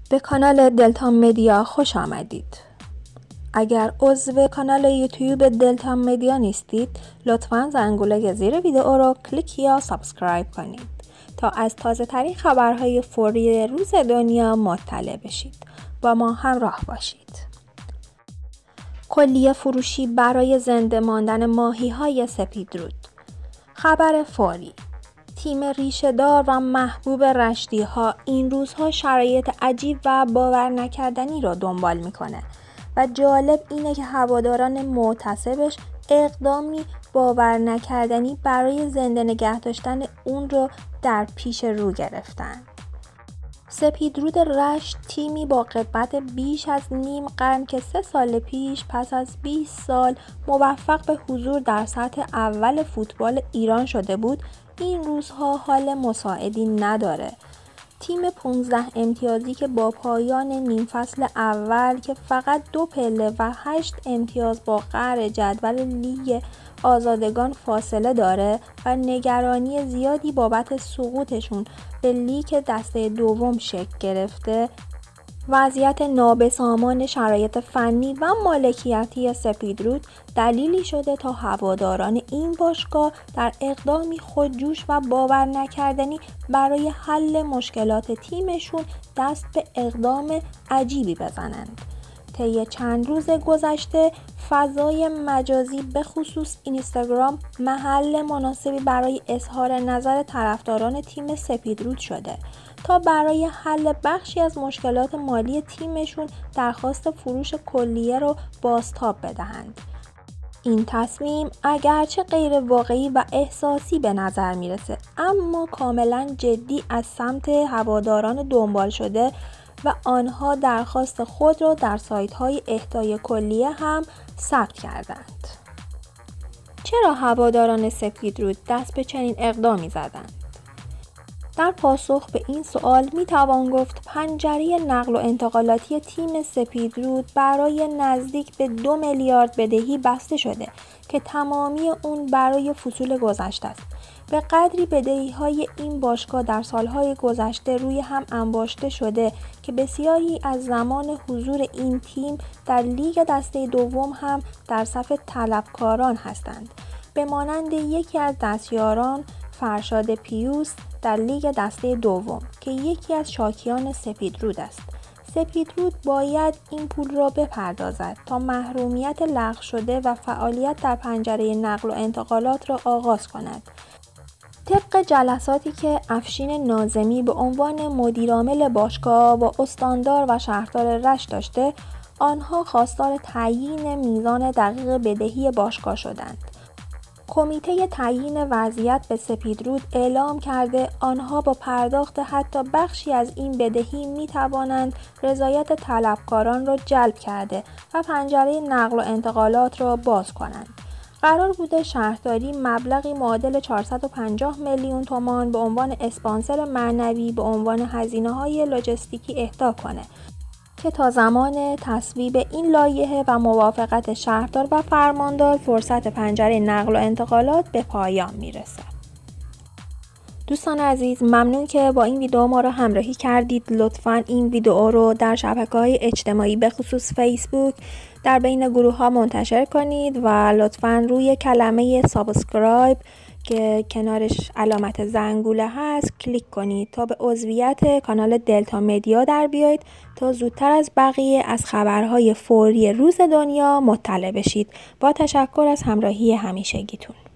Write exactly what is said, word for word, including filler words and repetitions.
به کانال دلتا مدیا خوش آمدید. اگر عضو کانال یوتیوب دلتا مدیا نیستید، لطفاً زنگوله زیر ویدئو رو کلیک یا سابسکرایب کنید تا از تازه ترین خبرهای فوری روز دنیا مطلع بشید. با ما همراه باشید. کلیه فروشی برای زنده ماندن ماهی‌های سپیدرود. خبر فوری: تیم ریشه‌دار و محبوب رشتی‌ها این روزها شرایط عجیب و باور نکردنی را دنبال می‌کنه و جالب اینه که هواداران معتصبش اقدامی باور نکردنی برای زنده نگه داشتن اون رو در پیش رو گرفتن. سپیدرود رشت تیمی با قدمت بیش از نیم قرن که سه سال پیش پس از بیست سال موفق به حضور در سطح اول فوتبال ایران شده بود، این روزها حال مساعدی نداره. تیم پانزده امتیازی که با پایان نیم فصل اول که فقط دو پله و هشت امتیاز با قهر جدول لیگ آزادگان فاصله داره و نگرانی زیادی بابت سقوطشون به لیگ دسته دوم شکل گرفته، وضعیت نابسامان شرایط فنی و مالکیتی سپیدرود دلیلی شده تا هواداران این باشگاه در اقدامی خودجوش و باور نکردنی برای حل مشکلات تیمشون دست به اقدام عجیبی بزنند. طی چند روز گذشته فضای مجازی به خصوص اینستاگرام محل مناسبی برای اظهار نظر طرفداران تیم سپیدرود شده تا برای حل بخشی از مشکلات مالی تیمشون درخواست فروش کلیه رو بازتاب بدهند. این تصمیم اگرچه غیر واقعی و احساسی به نظر میرسه، اما کاملا جدی از سمت هواداران دنبال شده و آنها درخواست خود را در سایت‌های اهدای کلیه هم ثبت کردند. چرا هواداران سپیدرود دست به چنین اقدامی زدند؟ در پاسخ به این سوال می توان گفت پنجره نقل و انتقالاتی تیم سپیدرود برای نزدیک به دو میلیارد بدهی بسته شده که تمامی اون برای فصول گذشته است. به قدری بدهی‌های این باشگاه در سالهای گذشته روی هم انباشته شده که بسیاری از زمان حضور این تیم در لیگ دسته دوم هم در صف طلبکاران هستند. به مانند یکی از دستیاران فرشاد پیوست در لیگ دسته دوم که یکی از شاکیان سپیدرود است. سپیدرود باید این پول را بپردازد تا محرومیت لغو شده و فعالیت در پنجره نقل و انتقالات را آغاز کند. طبق جلساتی که افشین ناظمی به عنوان مدیرعامل باشگاه با استاندار و شهردار رشت داشته، آنها خواستار تعیین میزان دقیق بدهی باشگاه شدند. کمیته تعیین وضعیت به سپیدرود اعلام کرده آنها با پرداخت حتی بخشی از این بدهی می توانند رضایت طلبکاران را جلب کرده و پنجره نقل و انتقالات را باز کنند. قرار بوده شهرداری مبلغی معادل چهارصد و پنجاه میلیون تومان به عنوان اسپانسر معنوی به عنوان هزینه‌های لوجستیکی اهدا کنه که تا زمان تصویب این لایحه و موافقت شهردار و فرماندار فرصت پنجره نقل و انتقالات به پایان میرسه. دوستان عزیز، ممنون که با این ویدیو ما رو همراهی کردید. لطفاً این ویدیو رو در شبکه‌های اجتماعی به خصوص فیسبوک در بین گروه ها منتشر کنید و لطفاً روی کلمه سابسکرایب که کنارش علامت زنگوله هست کلیک کنید تا به عضویت کانال دلتا مدیا در بیایید تا زودتر از بقیه از خبرهای فوری روز دنیا مطلع بشید. با تشکر از همراهی همیشگیتون.